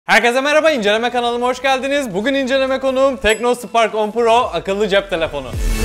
Herkese merhaba, inceleme kanalıma hoş geldiniz. Bugün inceleme konuğum Tecno Spark 10 Pro akıllı cep telefonu.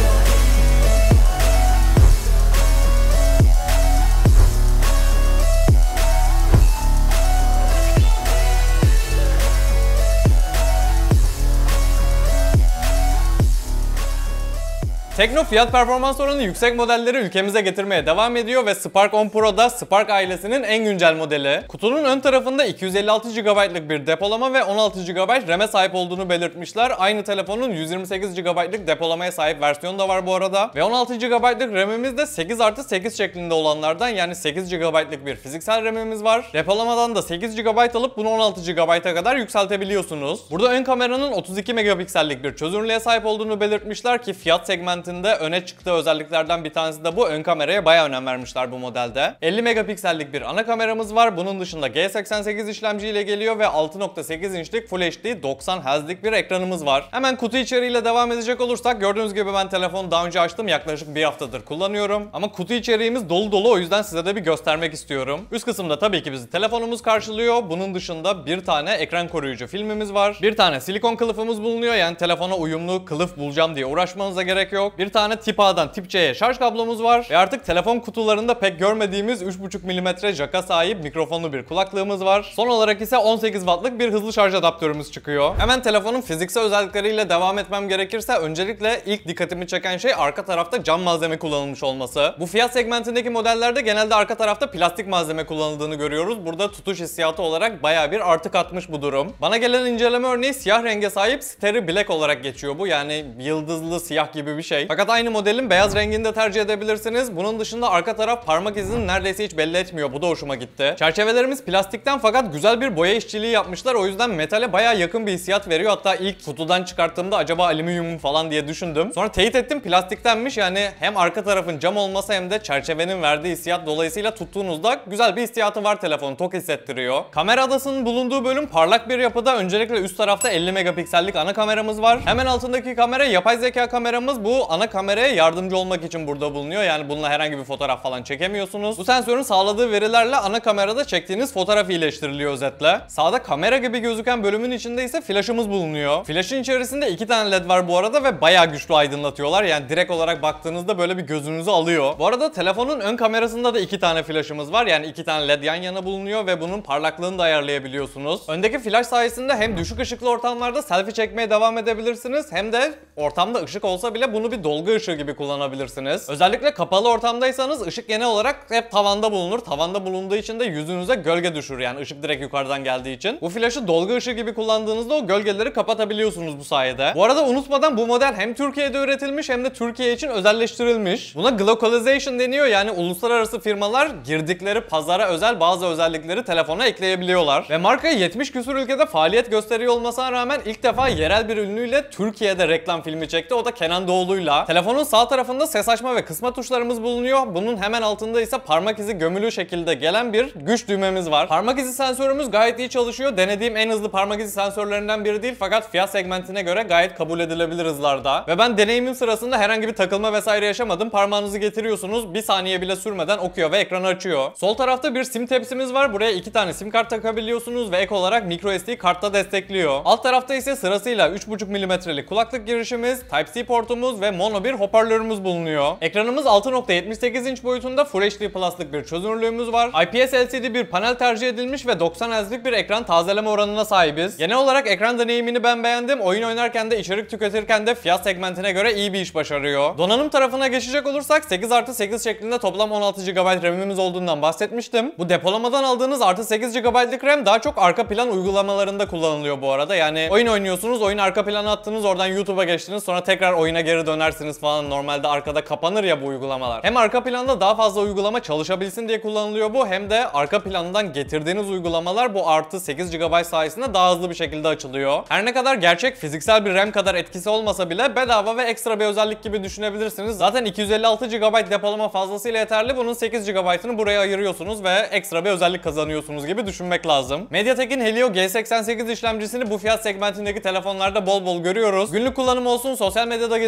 Tecno fiyat performans oranı yüksek modelleri ülkemize getirmeye devam ediyor ve Spark 10 Pro da Spark ailesinin en güncel modeli. Kutunun ön tarafında 256 GB'lık bir depolama ve 16 GB RAM'e sahip olduğunu belirtmişler. Aynı telefonun 128 GB'lık depolamaya sahip versiyonu da var bu arada. Ve 16 GB'lık RAM'imiz de 8+8 şeklinde olanlardan, yani 8 GB'lık bir fiziksel RAM'imiz var. Depolamadan da 8 GB alıp bunu 16 GB'a kadar yükseltebiliyorsunuz. Burada ön kameranın 32 megapiksellik bir çözünürlüğe sahip olduğunu belirtmişler ki fiyat segmentinde öne çıktığı özelliklerden bir tanesi de bu. Ön kameraya bayağı önem vermişler bu modelde. 50 megapiksellik bir ana kameramız var. Bunun dışında G88 işlemci ile geliyor ve 6.8 inçlik Full HD 90 Hz'lik bir ekranımız var. Hemen kutu içeriğiyle devam edecek olursak, gördüğünüz gibi ben telefonu daha önce açtım. Yaklaşık bir haftadır kullanıyorum. Ama kutu içeriğimiz dolu dolu, o yüzden size de bir göstermek istiyorum. Üst kısımda tabii ki bizi telefonumuz karşılıyor. Bunun dışında bir tane ekran koruyucu filmimiz var. Bir tane silikon kılıfımız bulunuyor. Yani telefona uyumlu kılıf bulacağım diye uğraşmanıza gerek yok. Bir tane tip A'dan tip C'ye şarj kablomuz var. Ve artık telefon kutularında pek görmediğimiz 3.5 mm jaka sahip mikrofonlu bir kulaklığımız var. Son olarak ise 18 Watt'lık bir hızlı şarj adaptörümüz çıkıyor. Hemen telefonun fiziksel özellikleriyle devam etmem gerekirse, öncelikle ilk dikkatimi çeken şey arka tarafta cam malzeme kullanılmış olması. Bu fiyat segmentindeki modellerde genelde arka tarafta plastik malzeme kullanıldığını görüyoruz. Burada tutuş hissiyatı olarak bayağı bir artı katmış bu durum. Bana gelen inceleme örneği siyah renge sahip Starry Black olarak geçiyor bu. Yani yıldızlı siyah gibi bir şey. Fakat aynı modelin beyaz rengini de tercih edebilirsiniz. Bunun dışında arka taraf parmak izini neredeyse hiç belli etmiyor. Bu da hoşuma gitti. Çerçevelerimiz plastikten fakat güzel bir boya işçiliği yapmışlar. O yüzden metale bayağı yakın bir hissiyat veriyor. Hatta ilk kutudan çıkarttığımda acaba alüminyum mu falan diye düşündüm. Sonra teyit ettim, plastiktenmiş. Yani hem arka tarafın cam olması hem de çerçevenin verdiği hissiyat dolayısıyla tuttuğunuzda güzel bir hissiyatı var telefonu. Tok hissettiriyor. Kamera adasının bulunduğu bölüm parlak bir yapıda. Öncelikle üst tarafta 50 megapiksellik ana kameramız var. Hemen altındaki kamera yapay zeka kameramız. Bu ana kameraya yardımcı olmak için burada bulunuyor. Yani bununla herhangi bir fotoğraf falan çekemiyorsunuz. Bu sensörün sağladığı verilerle ana kamerada çektiğiniz fotoğraf iyileştiriliyor özetle. Sağda kamera gibi gözüken bölümün içinde ise flaşımız bulunuyor. Flaşın içerisinde 2 tane led var bu arada ve bayağı güçlü aydınlatıyorlar. Yani direkt olarak baktığınızda böyle bir gözünüzü alıyor. Bu arada telefonun ön kamerasında da 2 tane flaşımız var. Yani 2 tane led yan yana bulunuyor ve bunun parlaklığını da ayarlayabiliyorsunuz. Öndeki flaş sayesinde hem düşük ışıklı ortamlarda selfie çekmeye devam edebilirsiniz, hem de ortamda ışık olsa bile bunu bir dolgu ışığı gibi kullanabilirsiniz. Özellikle kapalı ortamdaysanız ışık genel olarak hep tavanda bulunur. Tavanda bulunduğu için de yüzünüze gölge düşür. Yani ışık direkt yukarıdan geldiği için. Bu flaşı dolgu ışığı gibi kullandığınızda o gölgeleri kapatabiliyorsunuz bu sayede. Bu arada unutmadan, bu model hem Türkiye'de üretilmiş hem de Türkiye için özelleştirilmiş. Buna globalization deniyor. Yani uluslararası firmalar girdikleri pazara özel bazı özellikleri telefona ekleyebiliyorlar. Ve marka 70 küsur ülkede faaliyet gösteriyor olmasına rağmen ilk defa yerel bir ünlüyle Türkiye'de reklam filmi çekti. O da Kenan Doğulu'yla. Telefonun sağ tarafında ses açma ve kısma tuşlarımız bulunuyor. Bunun hemen altında ise parmak izi gömülü şekilde gelen bir güç düğmemiz var. Parmak izi sensörümüz gayet iyi çalışıyor. Denediğim en hızlı parmak izi sensörlerinden biri değil, fakat fiyat segmentine göre gayet kabul edilebilir hızlarda. Ve ben deneyimim sırasında herhangi bir takılma vesaire yaşamadım. Parmağınızı getiriyorsunuz, bir saniye bile sürmeden okuyor ve ekranı açıyor. Sol tarafta bir sim tepsimiz var. Buraya 2 tane sim kart takabiliyorsunuz ve ek olarak microSD kartta destekliyor. Alt tarafta ise sırasıyla 3.5 mm'lik kulaklık girişimiz, Type-C portumuz ve mono bir hoparlörümüz bulunuyor. Ekranımız 6.78 inç boyutunda Full HD Plus'lık bir çözünürlüğümüz var. IPS LCD bir panel tercih edilmiş ve 90 Hz'lik bir ekran tazeleme oranına sahibiz. Genel olarak ekran deneyimini ben beğendim. Oyun oynarken de içerik tüketirken de fiyat segmentine göre iyi bir iş başarıyor. Donanım tarafına geçecek olursak 8+8 şeklinde toplam 16 GB RAM'imiz olduğundan bahsetmiştim. Bu depolamadan aldığınız artı 8 GB'lık RAM daha çok arka plan uygulamalarında kullanılıyor bu arada. Yani oyun oynuyorsunuz, oyunu arka plana attınız, oradan YouTube'a geçtiniz, sonra tekrar oyuna geri dönersiniz falan. Normalde arkada kapanır ya bu uygulamalar. Hem arka planda daha fazla uygulama çalışabilsin diye kullanılıyor bu, hem de arka plandan getirdiğiniz uygulamalar bu artı 8 GB sayesinde daha hızlı bir şekilde açılıyor. Her ne kadar gerçek fiziksel bir RAM kadar etkisi olmasa bile bedava ve ekstra bir özellik gibi düşünebilirsiniz. Zaten 256 GB depolama fazlasıyla yeterli. Bunun 8 GB'ını buraya ayırıyorsunuz ve ekstra bir özellik kazanıyorsunuz gibi düşünmek lazım. MediaTek'in Helio G88 işlemcisini bu fiyat segmentindeki telefonlarda bol bol görüyoruz. Günlük kullanım olsun, sosyal medyada gezinme olsun,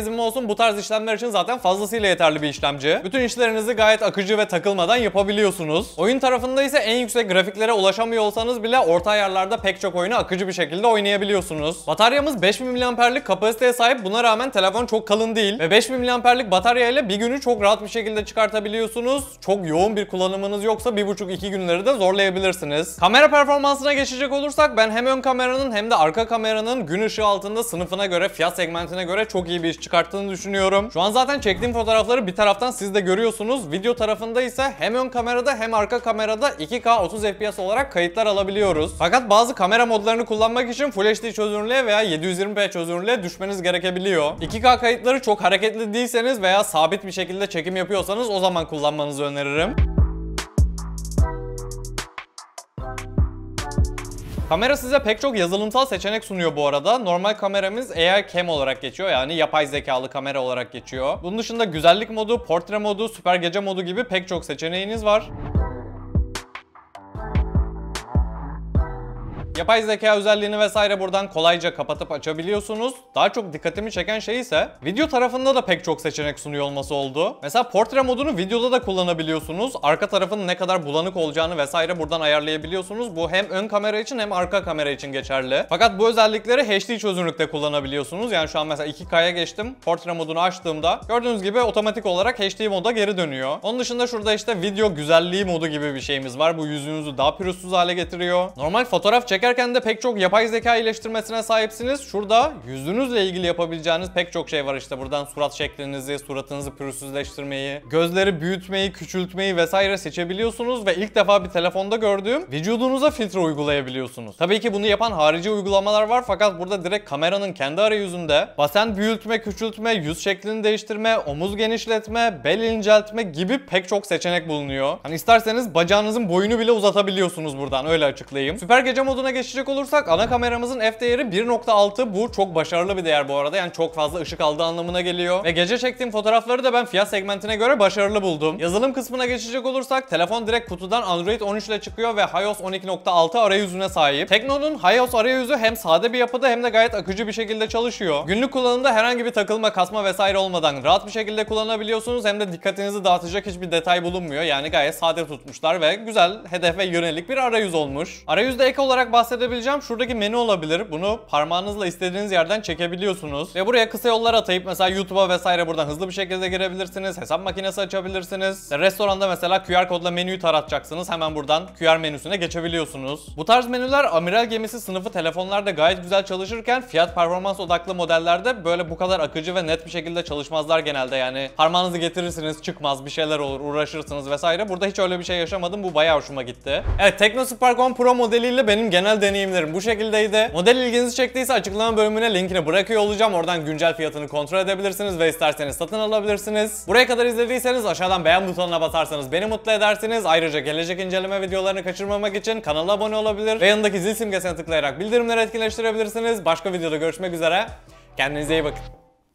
Bu tarz işlemler için zaten fazlasıyla yeterli bir işlemci. Bütün işlerinizi gayet akıcı ve takılmadan yapabiliyorsunuz. Oyun tarafında ise en yüksek grafiklere ulaşamıyor olsanız bile orta ayarlarda pek çok oyunu akıcı bir şekilde oynayabiliyorsunuz. Bataryamız 5000 mAh'lik kapasiteye sahip. Buna rağmen telefon çok kalın değil ve 5000 mAh'lik batarya ile bir günü çok rahat bir şekilde çıkartabiliyorsunuz. Çok yoğun bir kullanımınız yoksa 1,5-2 günleri de zorlayabilirsiniz. Kamera performansına geçecek olursak ben hem ön kameranın hem de arka kameranın gün ışığı altında sınıfına göre, fiyat segmentine göre çok iyi bir iş çıkarttığını düşünüyorum. Şu an zaten çektiğim fotoğrafları bir taraftan siz de görüyorsunuz. Video tarafında ise hem ön kamerada hem arka kamerada 2K 30 FPS olarak kayıtlar alabiliyoruz. Fakat bazı kamera modlarını kullanmak için Full HD çözünürlüğe veya 720p çözünürlüğe düşmeniz gerekebiliyor. 2K kayıtları çok hareketli değilseniz veya sabit bir şekilde çekim yapıyorsanız o zaman kullanmanızı öneririm. Kamera size pek çok yazılımsal seçenek sunuyor bu arada. Normal kameramız AI Cam olarak geçiyor, yani yapay zekalı kamera olarak geçiyor. Bunun dışında güzellik modu, portre modu, süper gece modu gibi pek çok seçeneğiniz var. Yapay zeka özelliğini vesaire buradan kolayca kapatıp açabiliyorsunuz. Daha çok dikkatimi çeken şey ise video tarafında da pek çok seçenek sunuyor olması oldu. Mesela portre modunu videoda da kullanabiliyorsunuz. Arka tarafın ne kadar bulanık olacağını vesaire buradan ayarlayabiliyorsunuz. Bu hem ön kamera için hem arka kamera için geçerli. Fakat bu özellikleri HD çözünürlükte kullanabiliyorsunuz. Yani şu an mesela 2K'ya geçtim. Portre modunu açtığımda gördüğünüz gibi otomatik olarak HD moda geri dönüyor. Onun dışında şurada işte video güzelliği modu gibi bir şeyimiz var. Bu yüzünüzü daha pürüzsüz hale getiriyor. Normal fotoğraf çekerken de pek çok yapay zeka iyileştirmesine sahipsiniz. Şurada yüzünüzle ilgili yapabileceğiniz pek çok şey var işte. Buradan surat şeklinizi, suratınızı pürüzsüzleştirmeyi, gözleri büyütmeyi, küçültmeyi vesaire seçebiliyorsunuz ve ilk defa bir telefonda gördüğüm vücudunuza filtre uygulayabiliyorsunuz. Tabii ki bunu yapan harici uygulamalar var fakat burada direkt kameranın kendi arayüzünde basen büyütme, küçültme, yüz şeklini değiştirme, omuz genişletme, bel inceltme gibi pek çok seçenek bulunuyor. Hani isterseniz bacağınızın boyunu bile uzatabiliyorsunuz buradan, öyle açıklayayım. Süper gece moduna geçecek olursak ana kameramızın f değeri 1.6. Bu çok başarılı bir değer bu arada. Yani çok fazla ışık aldığı anlamına geliyor. Ve gece çektiğim fotoğrafları da ben fiyat segmentine göre başarılı buldum. Yazılım kısmına geçecek olursak telefon direkt kutudan Android 13 ile çıkıyor ve iOS 12.6 arayüzüne sahip. Tekno'nun iOS arayüzü hem sade bir yapıda hem de gayet akıcı bir şekilde çalışıyor. Günlük kullanımda herhangi bir takılma, kasma vesaire olmadan rahat bir şekilde kullanabiliyorsunuz. Hem de dikkatinizi dağıtacak hiçbir detay bulunmuyor. Yani gayet sade tutmuşlar ve güzel, hedefe yönelik bir arayüz olmuş. Arayüzde ek olarak bahsedebileceğim şuradaki menü olabilir. Bunu parmağınızla istediğiniz yerden çekebiliyorsunuz. Ve buraya kısa yollar atayıp mesela YouTube'a vesaire buradan hızlı bir şekilde girebilirsiniz. Hesap makinesi açabilirsiniz. Restoranda mesela QR kodla menüyü taratacaksınız. Hemen buradan QR menüsüne geçebiliyorsunuz. Bu tarz menüler amiral gemisi sınıfı telefonlarda gayet güzel çalışırken fiyat performans odaklı modellerde böyle bu kadar akıcı ve net bir şekilde çalışmazlar genelde. Yani parmağınızı getirirsiniz, çıkmaz, bir şeyler olur, uğraşırsınız vesaire. Burada hiç öyle bir şey yaşamadım. Bu bayağı hoşuma gitti. Evet, Tecno Spark 10 Pro modeliyle benim genel deneyimlerim bu şekildeydi. Model ilginizi çektiyse açıklama bölümüne linkini bırakıyor olacağım. Oradan güncel fiyatını kontrol edebilirsiniz ve isterseniz satın alabilirsiniz. Buraya kadar izlediyseniz aşağıdan beğen butonuna basarsanız beni mutlu edersiniz. Ayrıca gelecek inceleme videolarını kaçırmamak için kanala abone olabilir ve yanındaki zil simgesine tıklayarak bildirimleri etkinleştirebilirsiniz. Başka videoda görüşmek üzere. Kendinize iyi bakın.